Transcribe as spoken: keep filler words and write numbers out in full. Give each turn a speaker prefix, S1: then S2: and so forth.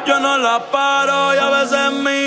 S1: Yo no la paro y a veces mi